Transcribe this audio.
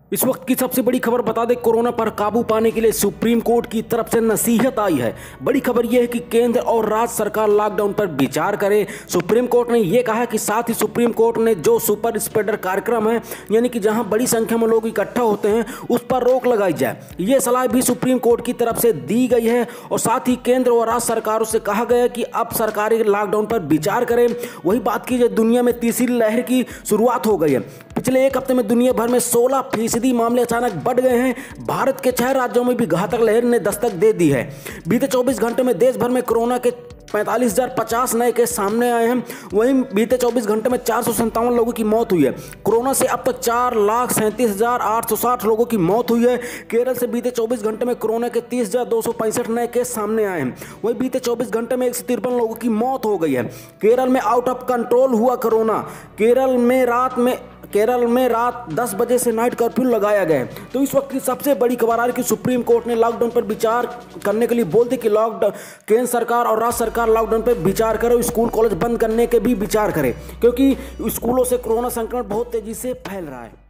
इस वक्त की सबसे बड़ी खबर बता दें, कोरोना पर काबू पाने के लिए सुप्रीम कोर्ट की तरफ से नसीहत आई है। बड़ी खबर यह है कि केंद्र और राज्य सरकार लॉकडाउन पर विचार करे। सुप्रीम कोर्ट ने यह कहा कि साथ ही सुप्रीम कोर्ट ने जो सुपर स्प्रेडर कार्यक्रम है, यानी कि जहां बड़ी संख्या में लोग इकट्ठा होते हैं, उस पर रोक लगाई जाए। यह सलाह भी सुप्रीम कोर्ट की तरफ से दी गई है और साथ ही केंद्र और राज्य सरकारों से कहा गया कि अब सरकारी लॉकडाउन पर विचार करें। वही बात की जाए, दुनिया में तीसरी लहर की शुरुआत हो गई है। पिछले एक हफ्ते में दुनिया भर में 16% मामले अचानक बढ़ गए हैं। भारत के 6 राज्यों में भी घातक लहर ने दस्तक दे दी है। बीते 24 घंटे में देश भर में कोरोना के 45,050 नए केस सामने आए हैं। वहीं बीते 24 घंटे में 457 लोगों की मौत हुई है। कोरोना से अब तक 4,37,860 लोगों की मौत हुई है। केरल से बीते 24 घंटे में कोरोना के 30,265 नए केस सामने आए हैं। वहीं बीते 24 घंटे में 153 लोगों की मौत हो गई है। केरल में आउट ऑफ कंट्रोल हुआ कोरोना। केरल में रात 10 बजे से नाइट कर्फ्यू लगाया गया है। तो इस वक्त की सबसे बड़ी खबर आ रही है कि सुप्रीम कोर्ट ने लॉकडाउन पर विचार करने के लिए बोल दी कि लॉकडाउन केंद्र सरकार और राज्य सरकार लॉकडाउन पर विचार करे, स्कूल कॉलेज बंद करने के भी विचार करें, क्योंकि स्कूलों से कोरोना संक्रमण बहुत तेजी से फैल रहा है।